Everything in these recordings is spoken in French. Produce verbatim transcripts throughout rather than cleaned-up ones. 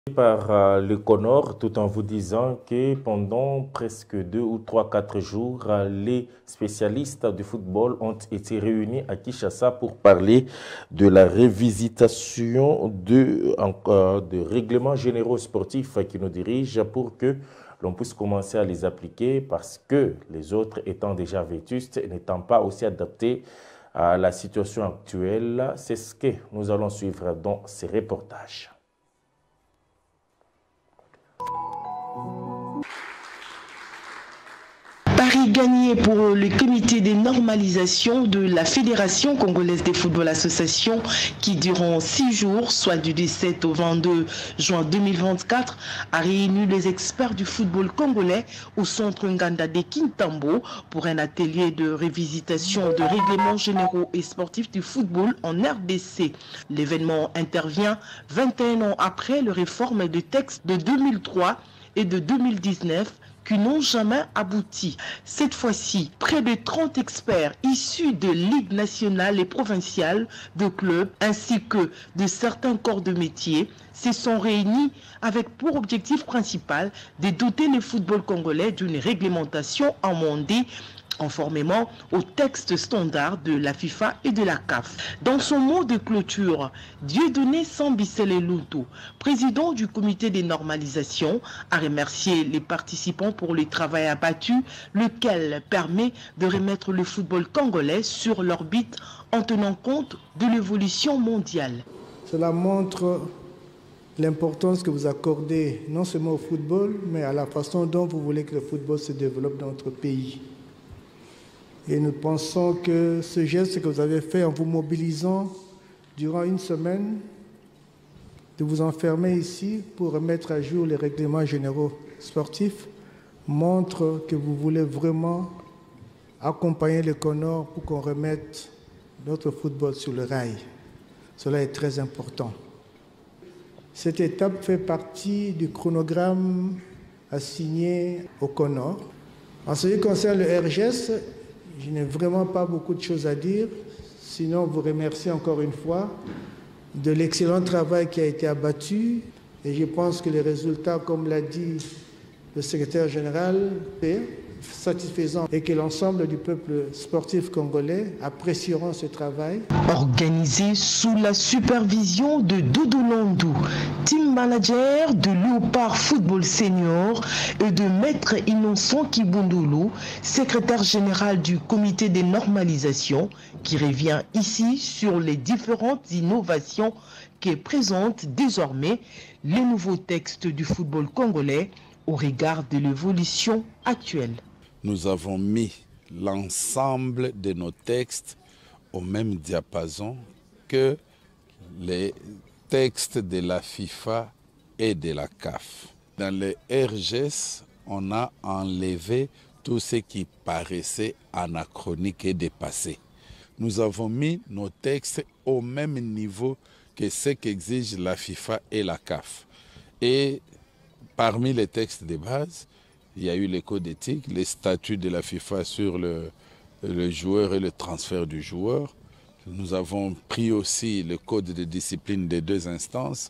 Par euh, le Conor, tout en vous disant que pendant presque deux ou trois, quatre jours, euh, les spécialistes du football ont été réunis à Kinshasa pour parler de la révisitation de, euh, de règlements généraux sportifs qui nous dirigent pour que l'on puisse commencer à les appliquer parce que les autres étant déjà vétustes et n'étant pas aussi adaptés à la situation actuelle. C'est ce que nous allons suivre dans ces reportages. Paris gagné pour le comité des normalisations de la Fédération congolaise de football association qui durant six jours, soit du dix-sept au vingt-deux juin deux mille vingt-quatre, a réuni les experts du football congolais au centre Nganda de Kintambo pour un atelier de révisitation de règlements généraux et sportifs du football en R D C. L'événement intervient vingt et un ans après le réforme de texte de deux mille trois et de deux mille dix-neuf qui n'ont jamais abouti. Cette fois-ci, près de trente experts issus de ligues nationales et provinciales, de clubs, ainsi que de certains corps de métier, se sont réunis avec pour objectif principal de doter le football congolais d'une réglementation amendée conformément au texte standard de la FIFA et de la C A F. Dans son mot de clôture, Dieudonné Sambissele Luntu, président du comité des normalisations, a remercié les participants pour le travail abattu, lequel permet de remettre le football congolais sur l'orbite en tenant compte de l'évolution mondiale. Cela montre l'importance que vous accordez non seulement au football, mais à la façon dont vous voulez que le football se développe dans notre pays. Et nous pensons que ce geste que vous avez fait en vous mobilisant durant une semaine, de vous enfermer ici pour remettre à jour les règlements généraux sportifs, montre que vous voulez vraiment accompagner le Conor pour qu'on remette notre football sur le rail. Cela est très important. Cette étape fait partie du chronogramme assigné au Conor. En ce qui concerne le R G S, je n'ai vraiment pas beaucoup de choses à dire, sinon vous remercier encore une fois de l'excellent travail qui a été abattu. Et je pense que les résultats, comme l'a dit le secrétaire général, sont satisfaisants et que l'ensemble du peuple sportif congolais apprécieront ce travail. Organisé sous la supervision de Doudou Landou, team manager de Léopard Football Senior et de Maître Innocent Kibundoulou, secrétaire général du comité des normalisations, qui revient ici sur les différentes innovations que présentent désormais les nouveaux textes du football congolais au regard de l'évolution actuelle. Nous avons mis l'ensemble de nos textes au même diapason que les textes de la FIFA et de la C A F. Dans le R G S, on a enlevé tout ce qui paraissait anachronique et dépassé. Nous avons mis nos textes au même niveau que ce qu'exige la FIFA et la C A F. Et parmi les textes de base, il y a eu les codes éthiques, les statuts de la FIFA sur le, le joueur et le transfert du joueur. Nous avons pris aussi le code de discipline des deux instances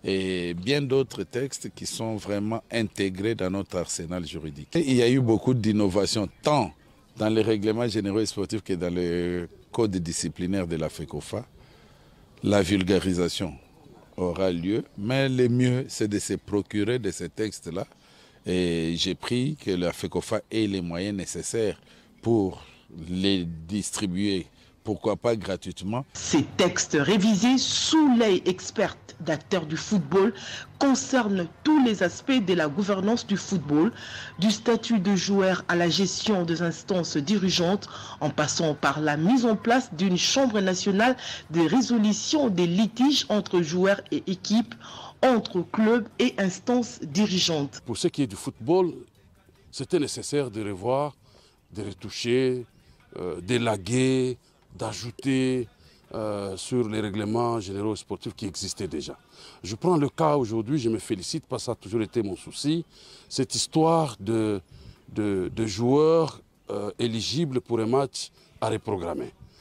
et bien d'autres textes qui sont vraiment intégrés dans notre arsenal juridique. Et il y a eu beaucoup d'innovations, tant dans les règlements généraux et sportifs que dans le code disciplinaire de la FECOFA. La vulgarisation aura lieu, mais le mieux, c'est de se procurer de ces textes-là. Et j'ai pris que la FECOFA ait les moyens nécessaires pour les distribuer, pourquoi pas gratuitement. Ces textes révisés sous l'œil expert d'acteurs du football concernent tous les aspects de la gouvernance du football, du statut de joueur à la gestion des instances dirigeantes, en passant par la mise en place d'une chambre nationale de résolution des litiges entre joueurs et équipes, entre clubs et instances dirigeantes. Pour ce qui est du football, c'était nécessaire de revoir, de retoucher, euh, d'élaguer, d'ajouter euh, sur les règlements généraux sportifs qui existaient déjà. Je prends le cas aujourd'hui, je me félicite parce que ça a toujours été mon souci, cette histoire de, de, de joueurs euh, éligibles pour un match à reprogrammer.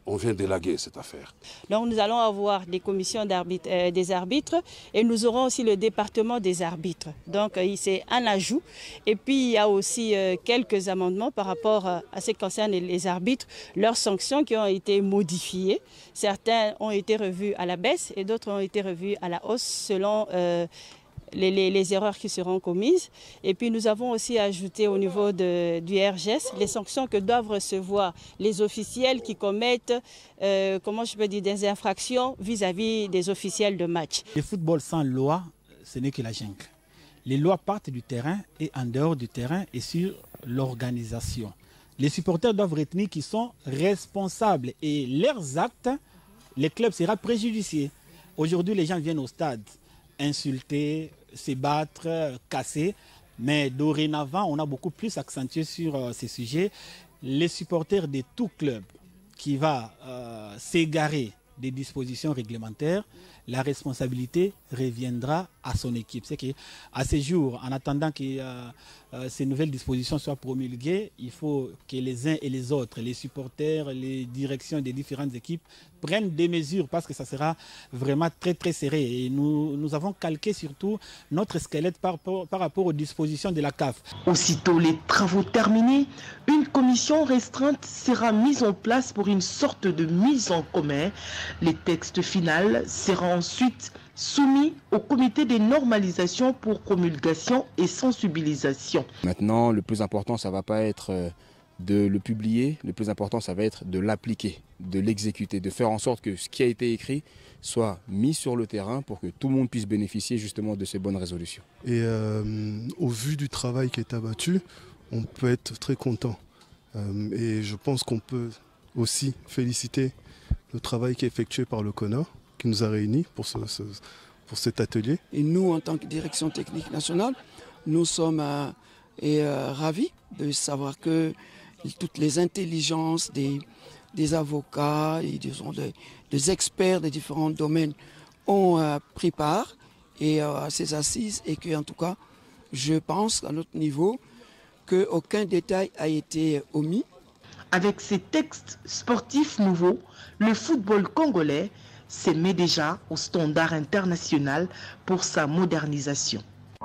on vient d'élaguer cette affaire. Donc nous allons avoir des commissions d'arbitre, euh, des arbitres et nous aurons aussi le département des arbitres. Donc euh, c'est un ajout. Et puis il y a aussi euh, quelques amendements par rapport à, à ce qui concerne les arbitres, leurs sanctions qui ont été modifiées. Certains ont été revus à la baisse et d'autres ont été revus à la hausse selon euh, Les, les, les erreurs qui seront commises. Et puis nous avons aussi ajouté au niveau de, du R G S les sanctions que doivent recevoir les officiels qui commettent, euh, comment je peux dire, des infractions vis-à-vis des officiels de match. Le football sans loi, ce n'est que la jungle. Les lois partent du terrain et en dehors du terrain et sur l'organisation. Les supporters doivent retenir qu'ils sont responsables et leurs actes, les clubs seront préjudiciés. Aujourd'hui, les gens viennent au stade insulter, se battre, casser. Mais dorénavant, on a beaucoup plus accentué sur euh, ces sujets. Les supporters de tout club qui va euh, s'égarer des dispositions réglementaires, la responsabilité reviendra à son équipe. C'est qu'à ce jour, en attendant que euh, euh, ces nouvelles dispositions soient promulguées, il faut que les uns et les autres, les supporters, les directions des différentes équipes, prennent des mesures parce que ça sera vraiment très très serré. Et nous, nous avons calqué surtout notre squelette par, par, par rapport aux dispositions de la C A F. Aussitôt les travaux terminés, une commission restreinte sera mise en place pour une sorte de mise en commun. Les textes finaux seront ensuite soumis au comité des normalisations pour promulgation et sensibilisation. Maintenant, le plus important, ça ne va pas être de le publier, le plus important, ça va être de l'appliquer, de l'exécuter, de faire en sorte que ce qui a été écrit soit mis sur le terrain pour que tout le monde puisse bénéficier justement de ces bonnes résolutions. Et euh, au vu du travail qui est abattu, on peut être très content. Euh, et je pense qu'on peut aussi féliciter le travail qui est effectué par le C O N A, qui nous a réunis pour, ce, ce, pour cet atelier. Et nous, en tant que direction technique nationale, nous sommes euh, et, euh, ravis de savoir que toutes les intelligences des, des avocats et disons, des, des experts des différents domaines ont euh, pris part et, euh, à ces assises et que, en tout cas, je pense à notre niveau qu'aucun détail a été omis. Avec ces textes sportifs nouveaux, le football congolais se met déjà au standard international pour sa modernisation.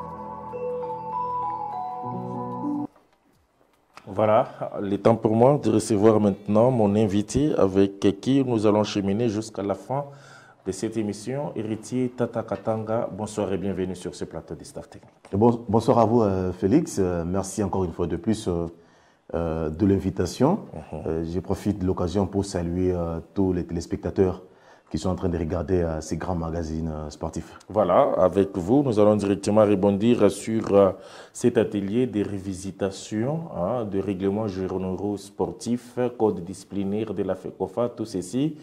Voilà, il est temps pour moi de recevoir maintenant mon invité avec qui nous allons cheminer jusqu'à la fin de cette émission. Héritier Tata Katanga, bonsoir et bienvenue sur ce plateau des Stars Techniques. Bon, bonsoir à vous euh, Félix, euh, merci encore une fois de plus euh, euh, de l'invitation. Uh-huh. euh, je profite de l'occasion pour saluer euh, tous les téléspectateurs qui sont en train de regarder euh, ces grands magazines euh, sportifs. Voilà, avec vous, nous allons directement rebondir sur euh, cet atelier de révisitation hein, de règlements généraux sportifs, code disciplinaire de la FECOFA, tout ceci.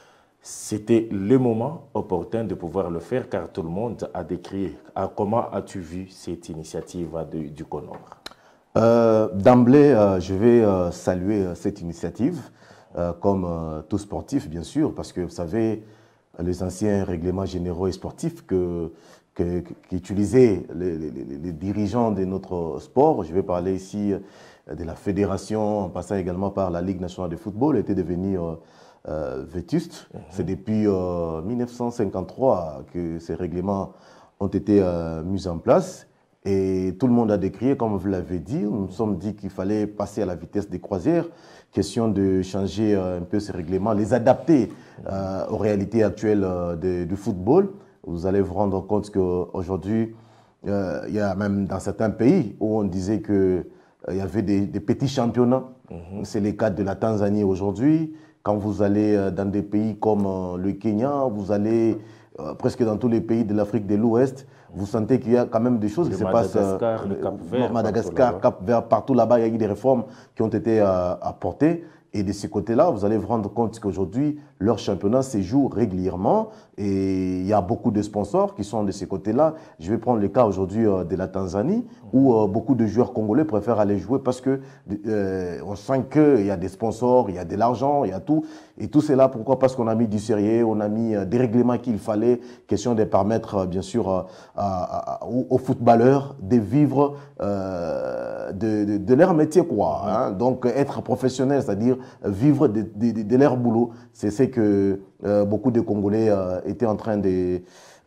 C'était le moment opportun de pouvoir le faire car tout le monde a décrit. Ah, comment as-tu vu cette initiative de, du C O N O R? euh, D'emblée, euh, je vais euh, saluer euh, cette initiative. Euh, comme euh, tout sportif, bien sûr, parce que vous savez, les anciens règlements généraux et sportifs que, que, qu'utilisaient les, les, les dirigeants de notre sport, je vais parler ici de la fédération, en passant également par la Ligue nationale de football, étaient devenus euh, euh, vétustes. Mm-hmm. C'est depuis euh, mille neuf cent cinquante-trois que ces règlements ont été euh, mis en place. Et tout le monde a décrié, comme vous l'avez dit, nous nous sommes dit qu'il fallait passer à la vitesse des croisières. Question de changer euh, un peu ces règlements, les adapter euh, aux réalités actuelles euh, de, du football. Vous allez vous rendre compte qu'aujourd'hui, euh, il y a même dans certains pays où on disait qu'il euh, y avait des, des petits championnats. Mm-hmm. C'est le cas de la Tanzanie aujourd'hui. Quand vous allez euh, dans des pays comme euh, le Kenya, vous allez euh, presque dans tous les pays de l'Afrique de l'Ouest, vous sentez qu'il y a quand même des choses le qui se passent. Madagascar, euh, le Cap-Vert, Madagascar, Cap-Vert, partout là-bas, il y a eu des réformes qui ont été euh, apportées. Et de ce côté-là, vous allez vous rendre compte qu'aujourd'hui, leur championnat se joue régulièrement et il y a beaucoup de sponsors qui sont de ce côté-là. Je vais prendre le cas aujourd'hui euh, de la Tanzanie où euh, beaucoup de joueurs congolais préfèrent aller jouer parce que euh, on sent qu'il y a des sponsors, il y a de l'argent, il y a tout. Et tout cela, pourquoi? Parce qu'on a mis du sérieux, on a mis euh, des règlements qu'il fallait, question de permettre euh, bien sûr euh, à, à, aux footballeurs de vivre euh, de, de, de leur métier, quoi. Hein. Donc, être professionnel, c'est-à-dire vivre de, de, de leur boulot, c'est ce que euh, beaucoup de Congolais euh, étaient en train de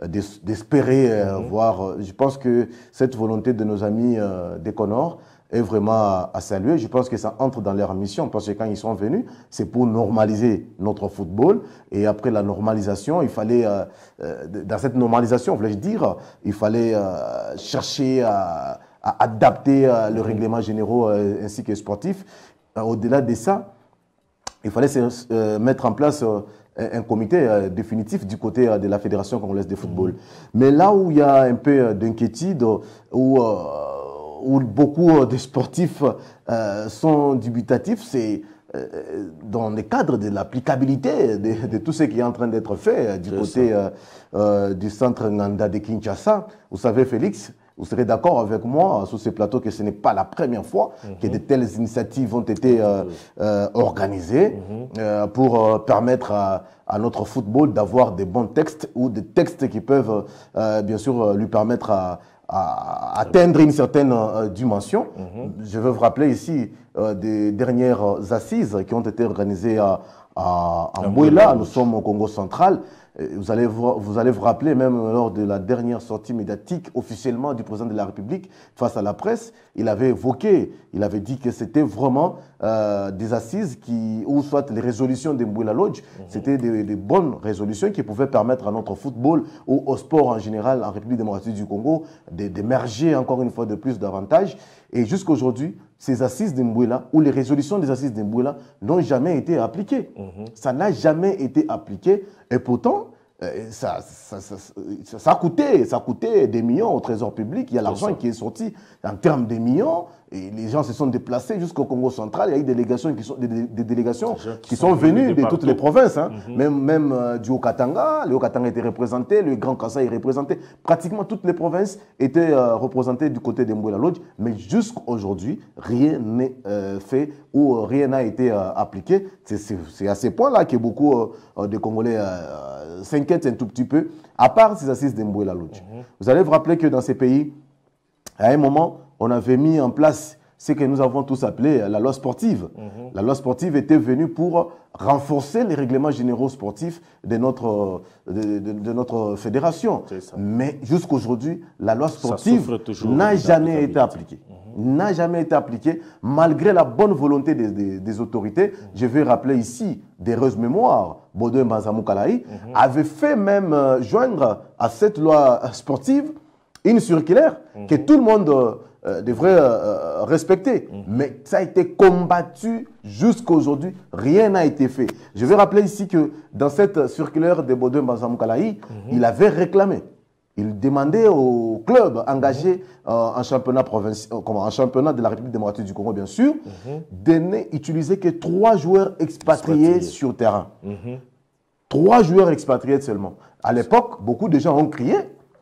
d'espérer euh, mmh. voir. Je pense que cette volonté de nos amis euh, d'Econor est vraiment à, à saluer. Je pense que ça entre dans leur mission parce que quand ils sont venus, c'est pour normaliser notre football. Et après la normalisation, il fallait, euh, euh, dans cette normalisation, voulais-je dire, il fallait euh, chercher à, à adapter euh, le règlement général euh, ainsi que sportif. Euh, Au-delà de ça, il fallait se, euh, mettre en place euh, un comité euh, définitif du côté euh, de la Fédération congolaise de football. Mmh. Mais là où il y a un peu euh, d'inquiétude, où, euh, où beaucoup de sportifs euh, sont dubitatifs, c'est euh, dans le cadre de l'applicabilité de, de tout ce qui est en train d'être fait euh, du côté euh, euh, du centre Nganda de Kinshasa. Vous savez, Félix, vous serez d'accord avec moi sur ce plateau que ce n'est pas la première fois mm-hmm. que de telles initiatives ont été euh, euh, organisées mm-hmm. euh, pour euh, permettre à, à notre football d'avoir des bons textes ou des textes qui peuvent euh, bien sûr lui permettre à, à atteindre une certaine euh, dimension. Mm-hmm. Je veux vous rappeler ici euh, des dernières assises qui ont été organisées à, à, à Mbouéla. Nous sommes au Congo central. Vous allez vous, vous allez vous rappeler, même lors de la dernière sortie médiatique officiellement du président de la République face à la presse, il avait évoqué, il avait dit que c'était vraiment euh, des assises qui, ou soit les résolutions de Mbouéla Lodge, mmh. c'était des, des bonnes résolutions qui pouvaient permettre à notre football ou au sport en général en République démocratique du Congo d'émerger encore une fois de plus davantage. Et jusqu'à aujourd'hui, ces assises de Mbouéla ou les résolutions des assises de Mbouéla n'ont jamais été appliquées. Mmh. Ça n'a jamais été appliqué. Et pourtant, euh, ça, ça, ça, ça, ça, a coûté, ça a coûté des millions au trésor public. Il y a l'argent qui est sorti en termes de millions. Et les gens se sont déplacés jusqu'au Congo central. Il y a eu des délégations qui sont, des, des délégations qui, qui sont, sont venues de, de toutes les provinces. Hein. Mm-hmm. Même, même euh, du Haut-Katanga. Le Haut-Katanga était représenté, le Grand Kassai est représenté. Pratiquement toutes les provinces étaient euh, représentées du côté de Mbouéla Lodge. Mais jusqu'à aujourd'hui, rien n'est euh, fait ou euh, rien n'a été euh, appliqué. C'est à ce point-là que beaucoup euh, de Congolais euh, s'inquiètent un tout petit peu, à part ces assises de Mbouéla Lodge. Mm-hmm. Vous allez vous rappeler que dans ces pays, à un moment, on avait mis en place ce que nous avons tous appelé la loi sportive. Mm-hmm. La loi sportive était venue pour renforcer les règlements généraux sportifs de notre, de, de, de notre fédération. Mais jusqu'à aujourd'hui, la loi sportive n'a jamais été appliquée. Mm-hmm. N'a jamais été appliquée, malgré la bonne volonté des, des, des autorités. Mm-hmm. Je vais rappeler ici d'heureuses mémoires. Baudouin Mbanza-Mukalayi mm-hmm. avait fait même euh, joindre à cette loi sportive une circulaire mm-hmm. que tout le monde euh, devrait euh, respecter. Mm-hmm. Mais ça a été combattu jusqu'à aujourd'hui. Rien n'a été fait. Je vais rappeler ici que dans cette circulaire de Baudouin Mbanza-Mukalayi, mm-hmm. il avait réclamé, il demandait aux clubs engagés mm-hmm. euh, en, championnat euh, en championnat de la République démocratique du Congo, bien sûr, mm-hmm. de n'utiliser que trois joueurs expatriés, expatriés. sur terrain. Mm-hmm. Trois joueurs expatriés seulement. À l'époque, beaucoup de gens ont crié.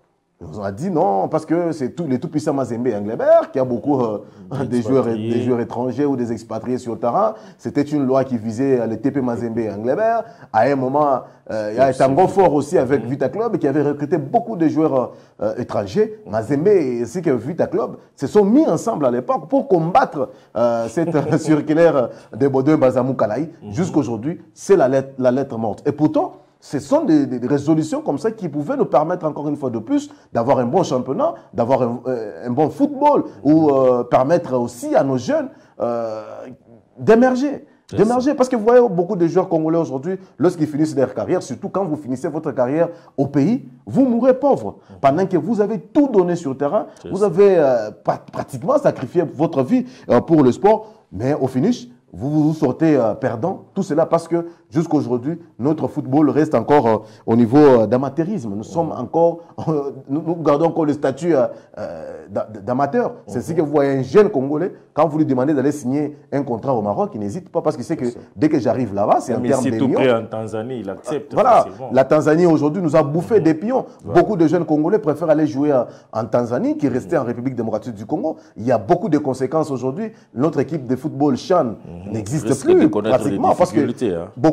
On a dit non, parce que c'est tout, les tout-puissants Mazembe et Englebert, qui a beaucoup euh, des, joueurs, des joueurs étrangers ou des expatriés sur le terrain. C'était une loi qui visait les T P Mazembe et Englebert. À un moment, euh, il y a Tango Fort aussi avec mmh. Vita Club qui avait recruté beaucoup de joueurs euh, étrangers. Mazembe ainsi que Vita Club se sont mis ensemble à l'époque pour combattre euh, cette circulaire de Baudouin Mbanza-Mukalayi. Mmh. Jusqu'à aujourd'hui, c'est la lettre, la lettre morte. Et pourtant, ce sont des, des, des résolutions comme ça qui pouvaient nous permettre encore une fois de plus d'avoir un bon championnat, d'avoir un, euh, un bon football ou euh, permettre aussi à nos jeunes euh, d'émerger. D'émerger, parce que vous voyez beaucoup de joueurs congolais aujourd'hui, lorsqu'ils finissent leur carrière, surtout quand vous finissez votre carrière au pays, vous mourrez pauvre. Pendant que vous avez tout donné sur le terrain, vous avez euh, pratiquement sacrifié votre vie euh, pour le sport, mais au finish, vous vous sortez euh, perdant. Tout cela parce que jusqu'à aujourd'hui, notre football reste encore euh, au niveau euh, d'amateurisme. Nous sommes encore, euh, nous, nous gardons encore le statut euh, d'amateur. C'est ce que vous voyez un jeune Congolais, quand vous lui demandez d'aller signer un contrat au Maroc, il n'hésite pas parce qu'il sait que dès que j'arrive là-bas, c'est en termes de millions. Mais en Tanzanie, il accepte. Voilà, facilement. La Tanzanie aujourd'hui nous a bouffé mmh. des pions. Voilà. Beaucoup de jeunes Congolais préfèrent aller jouer euh, en Tanzanie qui restait mmh. en République démocratique du Congo. Il y a beaucoup de conséquences aujourd'hui. Notre équipe de football Chan mmh. n'existe plus pratiquement parce que hein. beaucoup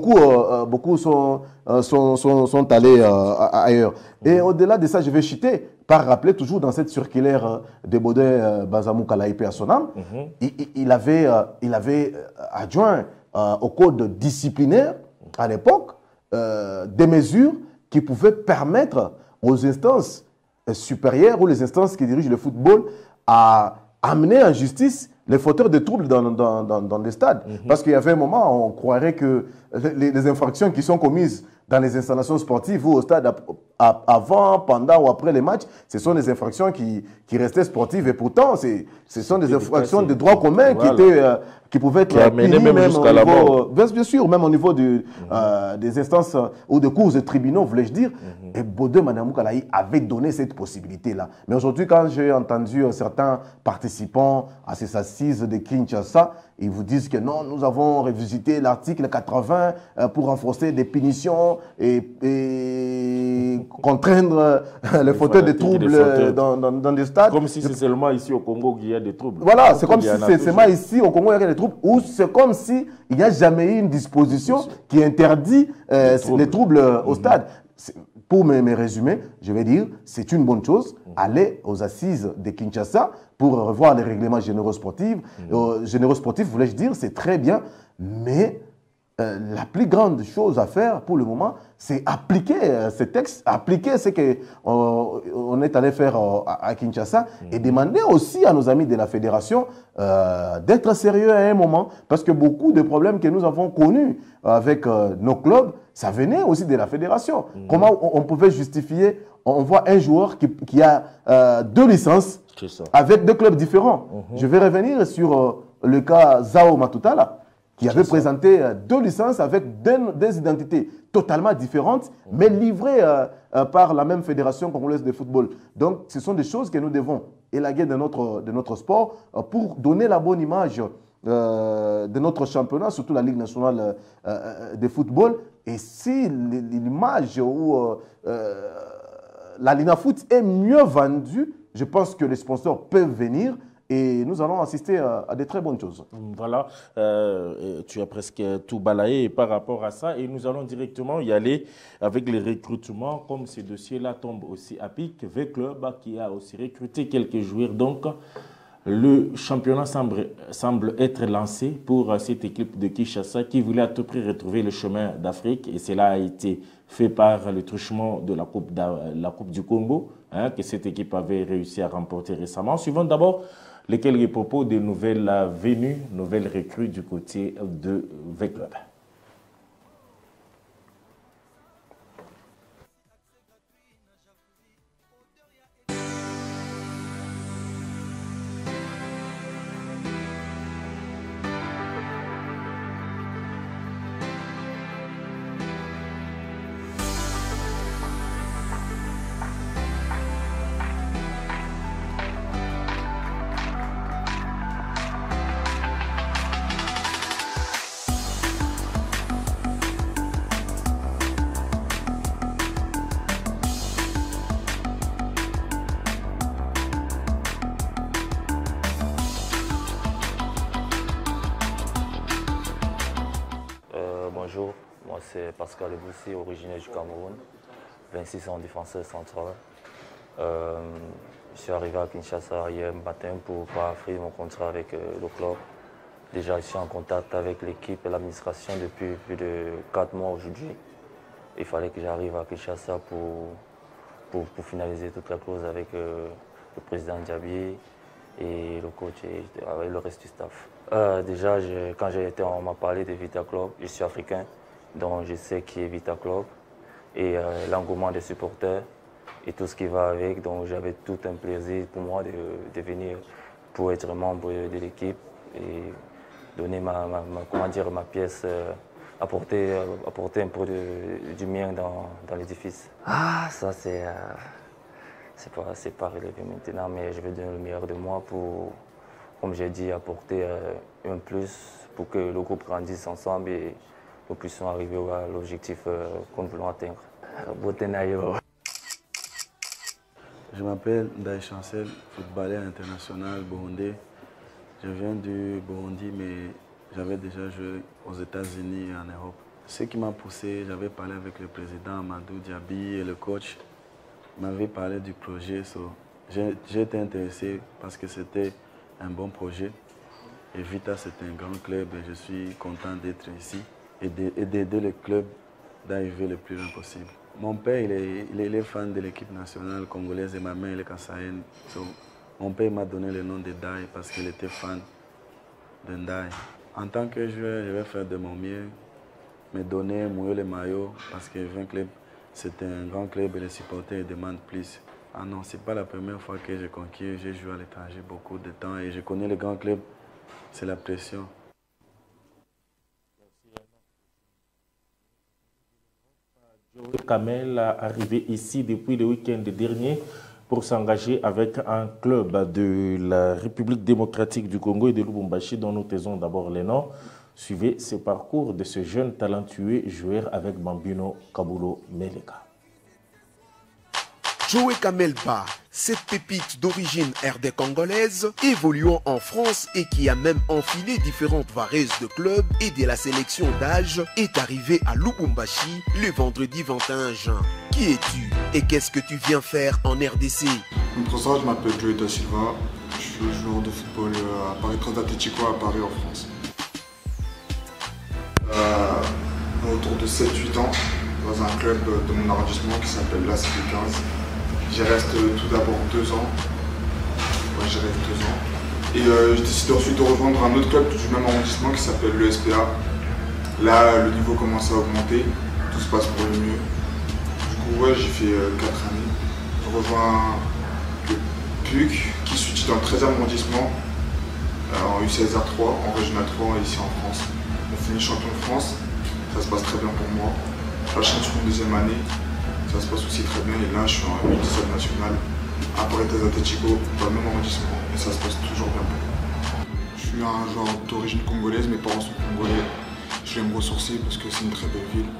beaucoup, euh, beaucoup sont, euh, sont, sont, sont allés euh, ailleurs. Et au-delà de ça, je vais chuter par rappeler toujours dans cette circulaire de Baudin euh, Bazamou Kalaïpé à son âme, mm-hmm. il, il, avait, euh, il avait adjoint euh, au code disciplinaire à l'époque euh, des mesures qui pouvaient permettre aux instances supérieures ou les instances qui dirigent le football à amener en justice les fauteurs de troubles dans, dans, dans, dans les stades. Mm-hmm. Parce qu'il y avait un moment, on croirait que les, les infractions qui sont commises dans les installations sportives ou au stade avant, pendant ou après les matchs, ce sont des infractions qui, qui restaient sportives. Et pourtant, ce sont des infractions de droit commun voilà. qui, étaient, euh, qui pouvaient être punies même, même au niveau, bien, bien sûr, même au niveau de, mm-hmm. euh, des instances euh, ou de cours de tribunaux, voulais-je dire. Mm-hmm. Et Baudin Manamou Kalaï avait donné cette possibilité-là. Mais aujourd'hui, quand j'ai entendu euh, certains participants à ces assises de Kinshasa, ils vous disent que non, nous avons revisité l'article quatre-vingts euh, pour renforcer des punitions et, et contraindre euh, les fauteurs de troubles fauteurs. Dans, dans, dans des stades. Comme si c'est seulement ici au Congo qu'il y a des troubles. Voilà, c'est comme si c'est seulement ici au Congo qu'il y a des troubles, ou c'est comme si il n'y a jamais eu une disposition qui interdit euh, les troubles, les troubles euh, au mmh. stade. Pour me, me résumer, je vais dire, c'est une bonne chose, mmh. aller aux assises de Kinshasa pour revoir les règlements généraux sportifs. Mmh. Euh, généraux sportifs, voulais-je dire, c'est très bien, mais euh, la plus grande chose à faire pour le moment, c'est appliquer euh, ces textes, appliquer ce qu'on euh, est allé faire euh, à, à Kinshasa mmh. et demander aussi à nos amis de la fédération euh, d'être sérieux à un moment, parce que beaucoup de problèmes que nous avons connus avec euh, nos clubs, ça venait aussi de la fédération. Mmh. Comment on, on pouvait justifier, on voit un joueur qui, qui a euh, deux licences avec deux clubs différents. Mmh. Je vais revenir sur euh, le cas Zao Matutala, qui avait présenté euh, deux licences avec des, des identités totalement différentes, mmh. mais livrées euh, euh, par la même fédération congolaise de football. Donc, ce sont des choses que nous devons élaguer de notre, de notre sport euh, pour donner la bonne image euh, de notre championnat, surtout la Ligue nationale euh, de football. Et si l'image ou euh, euh, la Lina Foot est mieux vendue, je pense que les sponsors peuvent venir et nous allons assister à, à de très bonnes choses. Voilà, euh, tu as presque tout balayé par rapport à ça et nous allons directement y aller avec les recrutements. Comme ce dossier-là tombe aussi à pic, V Club qui a aussi recruté quelques joueurs. Donc, le championnat semble, semble être lancé pour cette équipe de Kinshasa qui voulait à tout prix retrouver le chemin d'Afrique. Et cela a été fait par le truchement de la Coupe, la coupe du Congo, hein, que cette équipe avait réussi à remporter récemment. Suivons d'abord les quelques propos des nouvelles venues, nouvelles recrues du côté de V Club. Bonjour, moi c'est Pascal Eboussi, originaire du Cameroun, vingt-six ans, défenseur central. Euh, je suis arrivé à Kinshasa hier matin pour paraphrer mon contrat avec euh, le club. Déjà, je suis en contact avec l'équipe et l'administration depuis plus de quatre mois aujourd'hui. Il fallait que j'arrive à Kinshasa pour, pour, pour finaliser toute la clause avec euh, le président Diaby et le coach et avec le reste du staff. Euh, déjà, je, quand j'ai été, on m'a parlé de Vita Club, je suis africain, donc je sais qui est Vita Club et euh, l'engouement des supporters et tout ce qui va avec. Donc j'avais tout un plaisir pour moi de, de venir pour être membre de l'équipe et donner ma, ma, ma, comment dire, ma pièce, euh, apporter, euh, apporter un peu de, du mien dans, dans l'édifice. Ah, ça c'est... Euh, c'est pas, c'est pas relevé maintenant, mais je vais donner le meilleur de moi pour, comme j'ai dit, apporter euh, un plus pour que le groupe grandisse ensemble et nous puissions arriver à l'objectif euh, que nous voulons atteindre. Botenayo. Je m'appelle Ndaï Chancel, footballeur international burundais. Je viens du Burundi, mais j'avais déjà joué aux États-Unis et en Europe. Ce qui m'a poussé, j'avais parlé avec le président Amadou Diaby et le coach m'avait parlé du projet. So, j'ai été intéressé parce que c'était un bon projet. Et Vita, c'est un grand club et je suis content d'être ici et d'aider le club d'arriver le plus loin possible. Mon père, il est, il est, il est fan de l'équipe nationale congolaise et ma mère, elle est kassaïenne. So, mon père m'a donné le nom de Dai parce qu'il était fan de Dai. En tant que joueur, je vais faire de mon mieux, me donner, mouiller le maillot parce que vingt clubs, c'est un grand club et les supporters demandent plus. Ah non, ce n'est pas la première fois que je conquiers, j'ai joué à l'étranger beaucoup de temps et je connais les grands clubs, c'est la pression. Joey Kamel est arrivé ici depuis le week-end dernier pour s'engager avec un club de la République démocratique du Congo et de Lubumbashi dont nous taisons d'abord les noms. Suivez ce parcours de ce jeune talentueux joueur avec Bambino Kabulo Meleka. Joey Kamel Ba, cette pépite d'origine R D congolaise, évoluant en France et qui a même enfilé différentes vareuses de clubs et de la sélection d'âge, est arrivé à Lubumbashi le vendredi vingt et un juin. Qui es-tu et qu'est-ce que tu viens faire en R D C? Pour ça, je m'appelle Joey Da Silva, je suis joueur de football à Paris Transatlético à Paris en France. Euh, autour de sept huit ans, dans un club de mon arrondissement qui s'appelle l'A C P quinze. J'y reste tout d'abord deux ans. Ouais, j'y reste deux ans. Et euh, je décide ensuite de rejoindre un autre club du même arrondissement qui s'appelle l'E S P A. Là, le niveau commence à augmenter. Tout se passe pour le mieux. Du coup, ouais, j'ai fait euh, quatre années. Je rejoins le P U C qui se situe dans le treizième arrondissement, euh, en U seize R trois, en Régional trois, ici en France. On finit champion de France. Ça se passe très bien pour moi. Je change sur une deuxième année. Ça se passe aussi très bien et là je suis en U dix-sept national à Paris Transatlético dans le même arrondissement et ça se passe toujours bien pour moi. Je suis un joueur d'origine congolaise, mes parents sont congolais, je vais me ressourcer parce que c'est une très belle ville.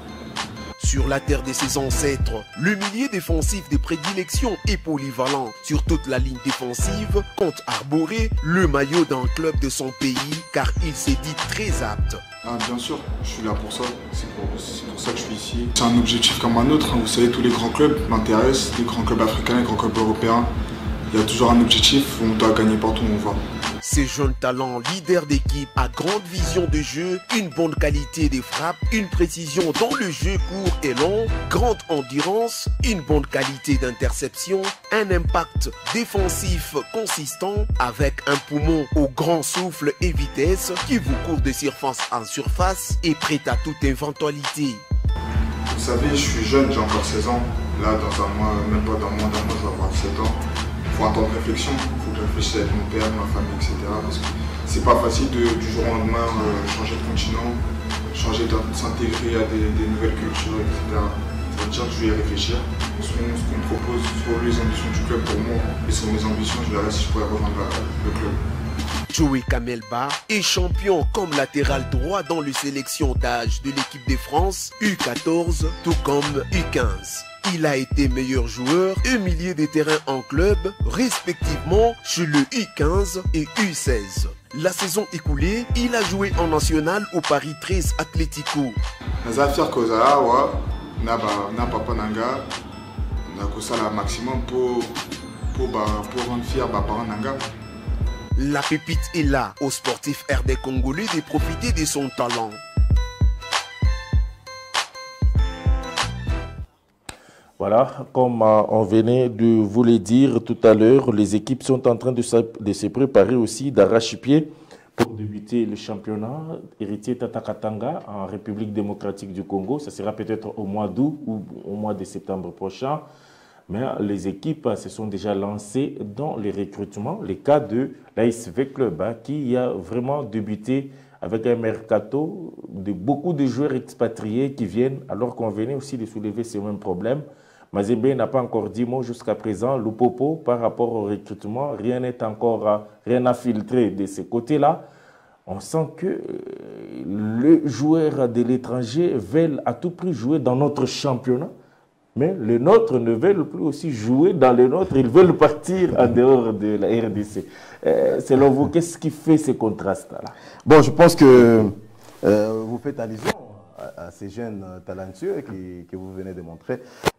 Sur la terre de ses ancêtres, le milieu défensif de prédilection est polyvalent. Sur toute la ligne défensive, compte arborer le maillot d'un club de son pays car il s'est dit très apte. Ah, bien sûr, je suis là pour ça, c'est pour, pour ça que je suis ici. C'est un objectif comme un autre, hein. Vous savez, tous les grands clubs m'intéressent, les grands clubs africains, les grands clubs européens. Il y a toujours un objectif, on doit gagner partout où on va. Ces jeunes talents, leaders d'équipe, à grande vision de jeu, une bonne qualité des frappes, une précision dans le jeu court et long, grande endurance, une bonne qualité d'interception, un impact défensif consistant avec un poumon au grand souffle et vitesse qui vous court de surface en surface et prêt à toute éventualité. Vous savez, je suis jeune, j'ai encore seize ans. Là, dans un mois, même pas dans moins d'un mois, je vais avoir sept ans. Il faut un temps de réflexion, il faut que je réfléchisse avec mon père, ma famille, et cetera. Parce que c'est pas facile de, du jour au lendemain euh, changer de continent, changer de s'intégrer à des, des nouvelles cultures, et cetera. Ça veut dire que je vais y réfléchir. Ce qu'on me propose sur les ambitions du club pour moi et sur mes ambitions, je verrai si je pourrais rejoindre la, le club. Joey Kamel Ba est champion comme latéral droit dans les sélections d'âge de l'équipe de France U quatorze, tout comme U quinze. Il a été meilleur joueur et milieu de terrain en club, respectivement chez le U quinze et U seize. La saison écoulée, il a joué en national au Paris treize Atlético. Les affaires que ça ouais, n'a papa nanga, n'a que ça la maximum pour pour pour rendre fier papa nanga. La pépite est là aux sportifs R D congolais de profiter de son talent. Voilà, comme euh, on venait de vous le dire tout à l'heure, les équipes sont en train de, de se préparer aussi d'arrache-pied pour débuter le championnat héritier Tatakatanga en République démocratique du Congo. Ça sera peut-être au mois d'août ou au mois de septembre prochain. Mais les équipes se sont déjà lancées dans les recrutements. Le cas de l'A S V Club hein, qui a vraiment débuté avec un mercato de beaucoup de joueurs expatriés qui viennent alors qu'on venait aussi de soulever ces mêmes problèmes. Mazembe n'a pas encore dit mot jusqu'à présent. Lupopo, par rapport au recrutement, rien n'est encore, rien n'a filtré de ce côté-là. On sent que les joueurs de l'étranger veulent à tout prix jouer dans notre championnat. Mais les nôtres ne veulent plus aussi jouer dans les nôtres. Ils veulent partir en dehors de la R D C. Euh, selon vous, qu'est-ce qui fait ces contrastes-là? Bon, je pense que euh, vous faites allusion à, ces jeunes talentueux qui, que vous venez de montrer.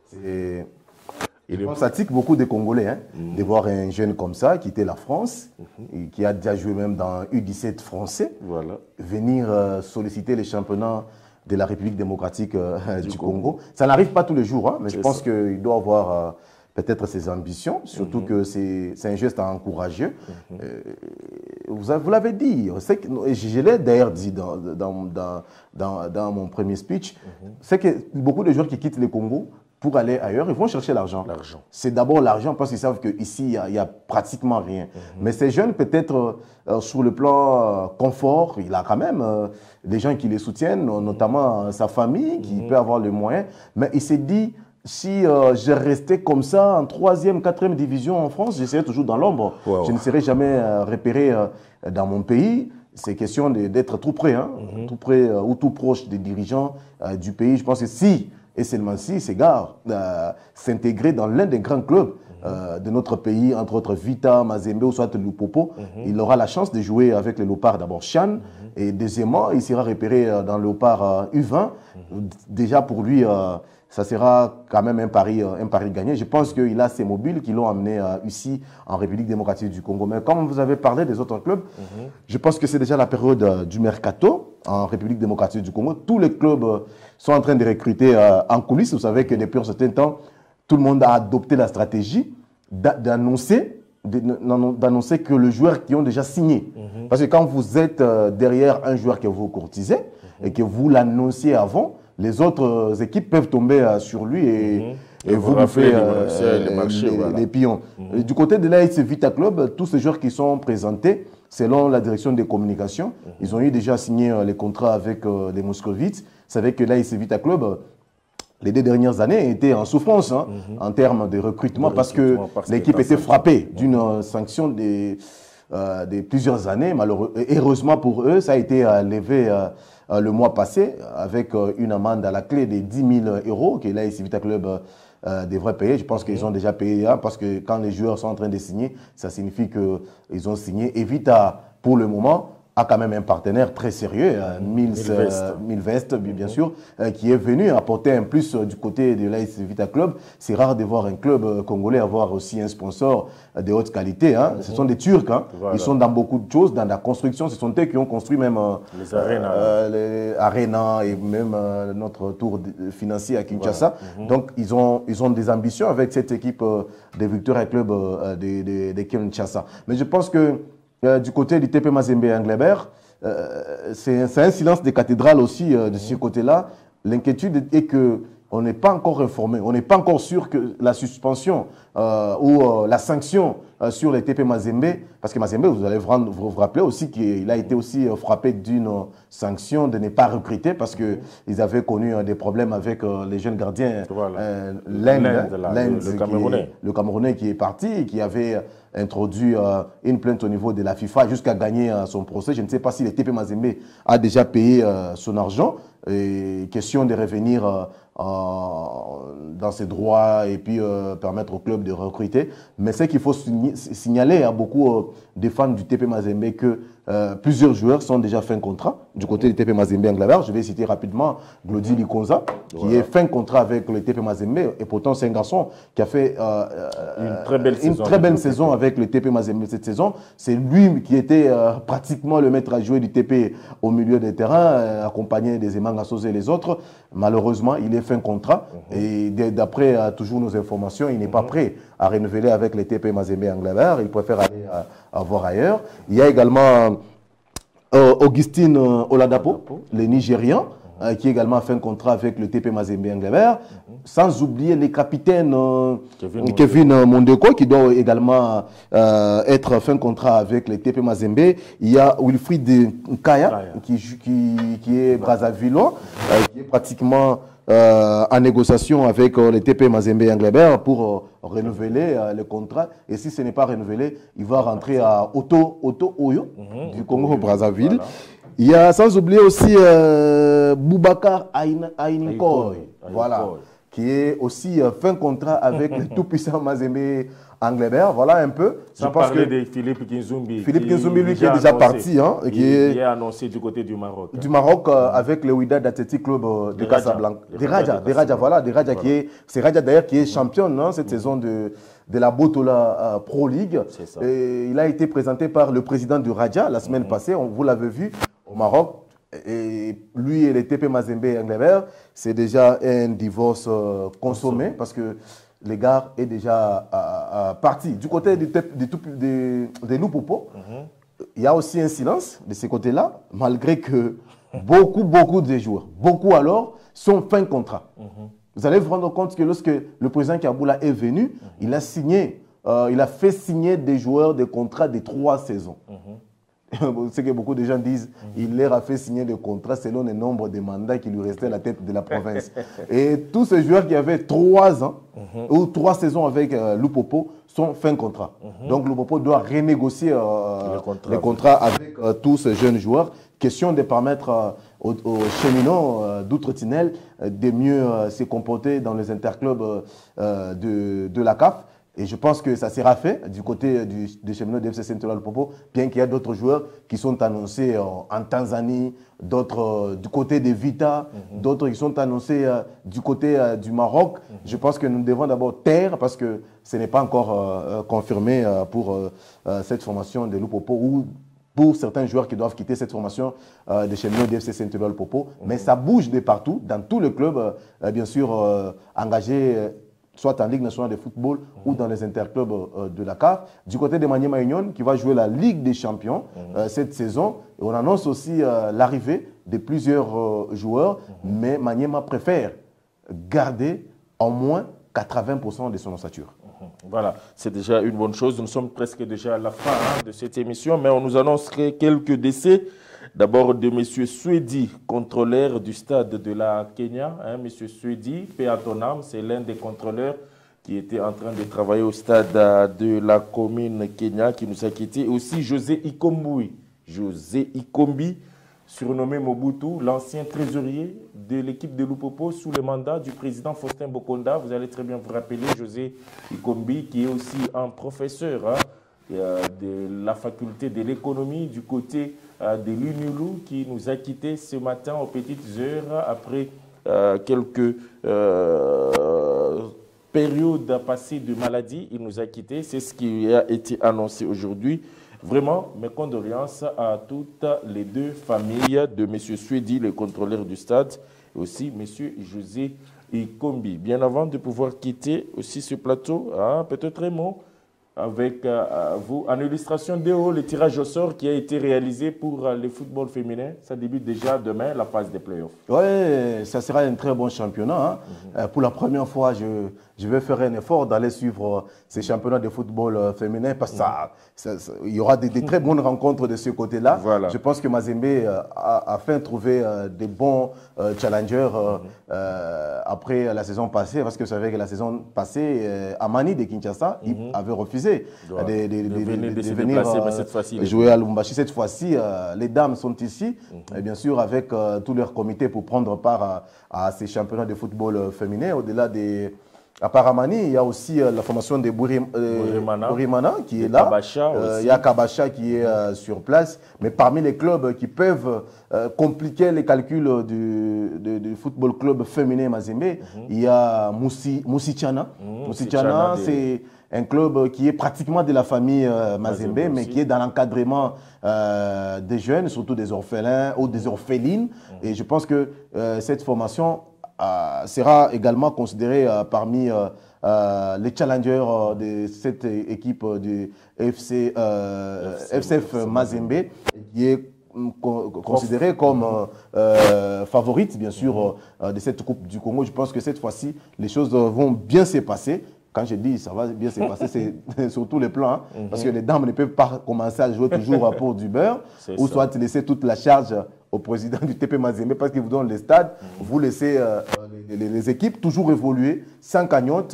Ça tique beaucoup de Congolais hein, mmh. de voir un jeune comme ça quitter la France, mmh. et qui a déjà joué même dans U dix-sept français, voilà. venir euh, solliciter les championnats de la République démocratique euh, du, du Congo. Congo. Ça n'arrive pas tous les jours, hein, mais je pense qu'il doit avoir euh, peut-être ses ambitions, surtout mmh. que c'est un geste encourageux. Mmh. Euh, vous vous l'avez dit, que, je l'ai d'ailleurs dit dans, dans, dans, dans, dans mon premier speech, mmh. c'est que beaucoup de joueurs qui quittent le Congo pour aller ailleurs, ils vont chercher l'argent. C'est d'abord l'argent parce qu'ils savent qu'ici, il n'y a, a pratiquement rien. Mm-hmm. Mais ces jeunes, peut-être, euh, sur le plan euh, confort, il a quand même euh, des gens qui les soutiennent, notamment euh, sa famille, qui mm-hmm. peut avoir les moyens. Mais il s'est dit, si euh, je restais comme ça en troisième, quatrième division en France, je serais toujours dans l'ombre. Wow. Je ne serais jamais euh, repéré euh, dans mon pays. C'est question d'être tout près, hein, mm-hmm. tout près euh, ou tout proche des dirigeants euh, du pays. Je pense que si... Et seulement si ces gars euh, s'intégrer dans l'un des grands clubs euh, de notre pays, entre autres Vita, Mazembe ou soit Lupopo, mm-hmm. il aura la chance de jouer avec le Léopard d'abord Chan, mm-hmm. et deuxièmement, il sera repéré euh, dans le Léopard euh, U vingt. Mm-hmm. Déjà pour lui, euh, ça sera quand même un pari, euh, un pari gagné. Je pense qu'il a ces mobiles qui l'ont amené euh, ici en République démocratique du Congo. Mais comme vous avez parlé des autres clubs, mm-hmm. je pense que c'est déjà la période euh, du mercato en République démocratique du Congo. Tous les clubs euh, sont en train de recruter euh, en coulisses. Vous savez que depuis un certain temps, tout le monde a adopté la stratégie d'annoncer d'annoncer que les joueurs qui ont déjà signé. Mm-hmm. Parce que quand vous êtes euh, derrière un joueur que vous courtisez mm-hmm. et que vous l'annonciez avant, les autres équipes peuvent tomber euh, sur lui et, mmh. et vous vous faites euh, les, marchés, les, voilà. les pions. Mmh. Du côté de l'A S Vita Club, tous ces joueurs qui sont présentés, selon la direction des communications, mmh. ils ont eu déjà signé euh, les contrats avec euh, les Moscovites. Vous savez que l'A S Vita Club, euh, les deux dernières années, était en souffrance hein, mmh. en termes de recrutement, de parce recrutement que l'équipe était frappée d'une mmh. sanction des, euh, de plusieurs années. Malheureux, heureusement pour eux, ça a été euh, levé euh, Euh, le mois passé, avec euh, une amende à la clé de dix mille euros que l'A S Vita Club euh, devrait payer. Je pense qu'ils ont déjà payé, hein, parce que quand les joueurs sont en train de signer, ça signifie qu'ils ont signé. Et Vita, pour le moment, a quand même un partenaire très sérieux, euh, Milvest, euh, bien sûr, euh, qui est venu apporter un plus euh, du côté de l'A S Vita Club. C'est rare de voir un club euh, congolais avoir aussi un sponsor euh, de haute qualité. Hein. Mm-hmm. Ce sont des Turcs. Hein. Voilà. Ils sont dans beaucoup de choses, dans la construction. Ce sont eux qui ont construit même euh, les arénas, euh, les arénas et même euh, notre tour financier à Kinshasa. Voilà. Mm-hmm. Donc, ils ont, ils ont des ambitions avec cette équipe euh, des Victoria Club euh, de, de, de Kinshasa. Mais je pense que Euh, du côté du T P Mazembe Englebert, euh, c'est un silence des cathédrales aussi euh, de mmh. ce côté-là. L'inquiétude est que on n'est pas encore informé, on n'est pas encore sûr que la suspension euh, ou euh, la sanction euh, sur les T P Mazembe, parce que Mazembe, vous allez vous, vous, vous rappeler aussi qu'il a été aussi euh, frappé d'une euh, sanction de ne pas recruter parce qu'ils mmh. avaient connu euh, des problèmes avec euh, les jeunes gardiens. Voilà. Euh, L'Inde, le, le, Camerounais. le Camerounais qui est parti et qui avait introduit euh, une plainte au niveau de la FIFA jusqu'à gagner euh, son procès. Je ne sais pas si le T P Mazembe a déjà payé euh, son argent. Et question de revenir euh, euh, dans ses droits et puis euh, permettre au club de recruter. Mais c'est qu'il faut signaler à beaucoup euh, de fans du T P Mazembe que euh, plusieurs joueurs sont déjà fin contrat du côté du T P Mazembe Englebert. Je vais citer rapidement Glody Likonza, qui voilà. est fin contrat avec le T P Mazembe. Et pourtant, c'est un garçon qui a fait euh, une très belle, une saison, très belle saison avec le T P Mazembe cette saison. C'est lui qui était euh, pratiquement le maître à jouer du T P au milieu des terrains, euh, accompagné des Emanga Sosé et les autres. Malheureusement, il est fin contrat. Mm-hmm. Et d'après euh, toujours nos informations, il n'est mm-hmm. pas prêt à renouveler avec le T P Mazembe Englebert. Il préfère aller à, à voir ailleurs. Il y a également euh, Augustine euh, Oladapo, Oladapo, le Nigérian, mm-hmm. euh, qui est également fait un contrat avec le T P Mazembe Englebert. Mm-hmm. Sans oublier les capitaines euh, Kevin, Kevin Mondeko, qui doit également euh, être fin contrat avec le T P Mazembe. Il y a Wilfried Nkaya, qui, qui, qui est Brazzavillois, euh, qui est pratiquement euh, en négociation avec euh, le T P Mazembe Englebert pour euh, renouveler euh, le contrat. Et si ce n'est pas renouvelé, il va rentrer à Oto, Oto Oyo, mmh, du Congo-Brazzaville. Voilà. Il y a sans oublier aussi euh, Boubacar Ainikoy, voilà, qui est aussi euh, fin contrat avec le tout-puissant Mazembe Anglebert, voilà un peu. Sans je pense parler que de Philippe Kinzoumbi. Philippe Kinzoumbi, lui, qui est déjà annoncé, parti. Hein, qui, qui, est, qui est annoncé du côté du Maroc. Du Maroc, euh, avec le Wydad Athletic Club euh, de, de Casablanca. Des Raja, des Raja, voilà. Des Raja voilà. qui est, c'est Raja d'ailleurs qui est championne hein, cette mmh. saison de, de la Botola euh, Pro League. Et il a été présenté par le président du Raja la semaine mmh. passée, on, vous l'avez vu, au Maroc. Et lui et les T P Mazembe et Anglebert, c'est déjà un divorce euh, consommé parce que les gars est déjà euh, euh, parti. Du côté des, des, des, des Lupopo, mm-hmm. il y a aussi un silence de ce côté-là, malgré que beaucoup, beaucoup de joueurs, beaucoup alors, sont fin contrat. Mm-hmm. Vous allez vous rendre compte que lorsque le président Kaboula est venu, mm-hmm. il a signé, euh, il a fait signer des joueurs des contrats de trois saisons. Mm-hmm. C'est que beaucoup de gens disent mmh. il leur a fait signer des contrats selon le nombre de mandats qui lui restaient à la tête de la province. Et tous ces joueurs qui avaient trois ans mmh. ou trois saisons avec euh, Lupopo sont fin contrat. Mmh. Donc Lupopo doit renégocier euh, les contrats, les contrats avec euh, tous ces jeunes joueurs. Question de permettre euh, aux, aux cheminots euh, d'Outre-Tinel euh, de mieux euh, se comporter dans les interclubs euh, de, de la C A F. Et je pense que ça sera fait du côté du, des cheminots de F C Central Popo, bien qu'il y ait d'autres joueurs qui sont annoncés euh, en Tanzanie, d'autres euh, du côté des Vita, mm-hmm. d'autres qui sont annoncés euh, du côté euh, du Maroc. Mm-hmm. Je pense que nous devons d'abord taire parce que ce n'est pas encore euh, confirmé euh, pour euh, euh, cette formation de Lupopo ou pour certains joueurs qui doivent quitter cette formation euh, des cheminots de F C Central Popo. Mm-hmm. Mais ça bouge de partout, dans tous les clubs, euh, bien sûr, euh, engagés. Euh, soit en Ligue nationale de football mmh. ou dans les interclubs euh, de la C A F. Du côté de Maniema Union, qui va jouer la Ligue des champions mmh. euh, cette saison. Et on annonce aussi euh, l'arrivée de plusieurs euh, joueurs, mmh. mais Maniema préfère garder au moins quatre-vingts pour cent de son ossature. Mmh. Voilà, c'est déjà une bonne chose. Nous sommes presque déjà à la fin hein, de cette émission, mais on nous annonce quelques décès. D'abord de M. Swedi, contrôleur du stade de la Kenya. Hein, M. Swedi, paix à ton âme, c'est l'un des contrôleurs qui était en train de travailler au stade de la commune Kenya, qui nous a quittés. Aussi José Ikombi, José Ikombi, surnommé Mobutu, l'ancien trésorier de l'équipe de Lupopo sous le mandat du président Faustin Bokonda. Vous allez très bien vous rappeler José Ikombi, qui est aussi un professeur hein, de la faculté de l'économie du côté de l'Unulu, qui nous a quittés ce matin aux petites heures après euh, quelques euh, périodes passées de maladie. Il nous a quittés. C'est ce qui a été annoncé aujourd'hui. Vraiment, mes condoléances à toutes les deux familles de M. Swedi, le contrôleur du stade, et aussi M. José Ikombi. Bien avant de pouvoir quitter aussi ce plateau, hein, peut-être un mot avec euh, vous, en illustration de haut, le tirage au sort qui a été réalisé pour euh, le football féminin. Ça débute déjà demain, la phase des playoffs. Oui, ça sera un très bon championnat. Hein. Mm-hmm. euh, pour la première fois, je, je vais faire un effort d'aller suivre euh, ces championnats de football euh, féminin parce qu'il mm-hmm. y aura des, des très bonnes rencontres de ce côté-là. Voilà. Je pense que Mazembe euh, a, a fait trouver euh, des bons euh, challengers euh, mm-hmm. euh, après la saison passée, parce que vous savez que la saison passée, euh, Amani de Kinshasa mm-hmm. avait refusé de, de, de, de, de venir, de, de venir euh, cette fois-ci, jouer à Lubumbashi. Cette fois-ci, euh, les dames sont ici, mm-hmm. et bien sûr avec euh, tout leur comité pour prendre part à, à ces championnats de football euh, féminin. Au-delà des... À Paramani, il y a aussi euh, la formation de Bourim, euh, Bourimana, Bourimana qui est là. Kabacha euh, il y a Kabacha qui est euh, sur place. Mais parmi les clubs qui peuvent euh, compliquer les calculs du, du, du football club féminin Mazembe, mm-hmm. il y a Moussi, Moussichana. Mm-hmm. Moussichana, c'est un club qui est pratiquement de la famille euh, Mazembe, Mazembe mais qui est dans l'encadrement euh, des jeunes, surtout des orphelins ou des orphelines. Mm-hmm. Et je pense que euh, cette formation euh, sera également considérée euh, parmi euh, euh, les challengers euh, de cette équipe du F C, euh, F C F Mazembe, qui est considérée comme euh, euh, favorite, bien sûr, euh, de cette Coupe du Congo. Je pense que cette fois-ci, les choses vont bien se passer. Quand je dis ça va bien se passer, c'est sur tous les plans. Hein, mm-hmm. Parce que les dames ne peuvent pas commencer à jouer toujours pour du beurre, ou soit laisser toute la charge au président du T P Mazembe parce qu'il vous donne les stades. Mm-hmm. Vous laissez euh, les, les, les équipes toujours évoluer sans cagnotte.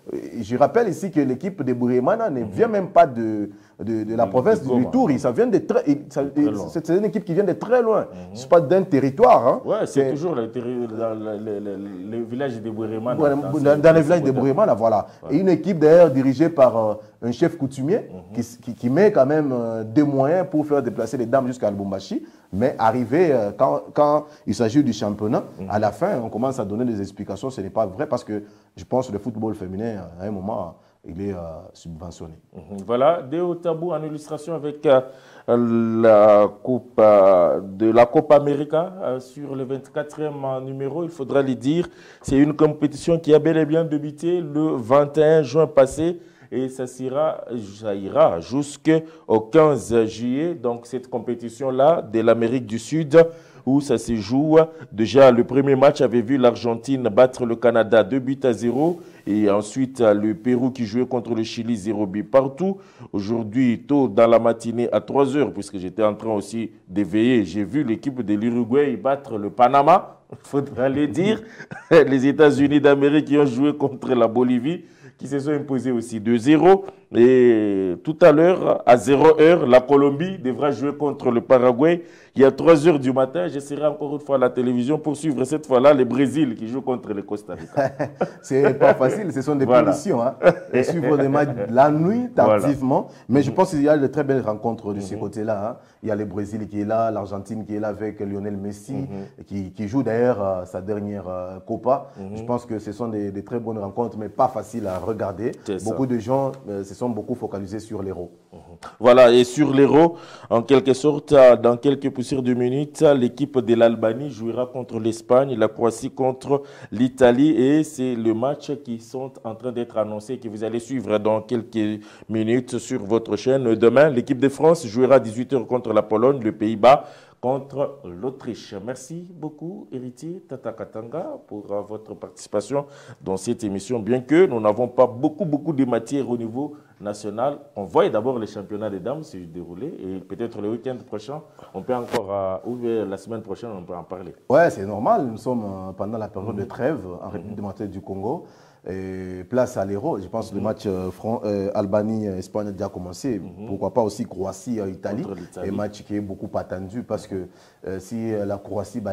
Je rappelle ici que l'équipe de Bourimana ne vient même pas de, de, de la de, province de, du Tour. Ça vient de très, c'est une équipe qui vient de très loin. Mm-hmm. Ce n'est pas d'un territoire. Hein. Oui, c'est toujours le, dans le, le, le, le village de Bourimana. Dans, dans, dans, dans le village de Bourimana, voilà. Ouais. Et une équipe d'ailleurs dirigée par euh, un chef coutumier mm-hmm. qui, qui, qui met quand même euh, des moyens pour faire déplacer les dames jusqu'à Lubumbashi. Mais arrivé, euh, quand, quand il s'agit du championnat, mm-hmm. à la fin, on commence à donner des explications. Ce n'est pas vrai parce que je pense que le football féminin, à un moment, il est euh, subventionné. Mm-hmm. Voilà, Déo Tabou en illustration avec euh, la coupe euh, de la Copa América euh, sur le vingt-quatrième numéro, il faudra le dire. C'est une compétition qui a bel et bien débuté le vingt et un juin passé. Et ça ira, ça ira jusqu'au quinze juillet. Donc cette compétition-là de l'Amérique du Sud où ça se joue. Déjà, le premier match avait vu l'Argentine battre le Canada deux buts à zéro. Et ensuite, le Pérou qui jouait contre le Chili zéro but partout. Aujourd'hui, tôt dans la matinée à trois heures, puisque j'étais en train aussi d'éveiller, j'ai vu l'équipe de l'Uruguay battre le Panama. Il faudra le dire. Les États-Unis d'Amérique qui ont joué contre la Bolivie, qui se sont imposés aussi deux zéro. Et tout à l'heure, à zéro heure, la Colombie devra jouer contre le Paraguay. Il y a trois heures du matin, je serai encore une fois à la télévision pour suivre cette fois-là le Brésil qui joue contre le Costa Rica. C'est pas facile, ce sont des voilà. punitions. Hein. Et suivre les matchs la nuit, tardivement. Voilà. Mais mm-hmm. je pense qu'il y a de très belles rencontres de mm-hmm. ce côté-là. Hein. Il y a le Brésil qui est là, l'Argentine qui est là avec Lionel Messi, mm-hmm. qui, qui joue d'ailleurs euh, sa dernière euh, Copa. Mm-hmm. Je pense que ce sont des, des très bonnes rencontres, mais pas faciles à regarder. Beaucoup de gens euh, se sont beaucoup focalisés sur l'Hérault. Mm-hmm. Voilà, et sur l'Hérault, en quelque sorte, dans quelques poussières de minutes, l'équipe de l'Albanie jouera contre l'Espagne, la Croatie contre l'Italie, et c'est le match qui sont en train d'être annoncés, que vous allez suivre dans quelques minutes sur votre chaîne. Demain, l'équipe de France jouera à dix-huit heures contre la Pologne, le Pays-Bas contre l'Autriche. Merci beaucoup, Héritier Tata Katanga, pour uh, votre participation dans cette émission. Bien que nous n'avons pas beaucoup, beaucoup de matières au niveau national, on voit d'abord les championnats des dames se dérouler et peut-être le week-end prochain, on peut encore, uh, ou la semaine prochaine, on peut en parler. Ouais, c'est normal. Nous sommes uh, pendant la période mmh. de trêve en République mmh. démocratique du Congo. Et place à l'Hérault, je pense que mmh. le match euh, euh, Albanie-Espagne a déjà commencé. Mmh. Pourquoi pas aussi Croatie-Italie. Et match qui est beaucoup attendu parce que euh, si la Croatie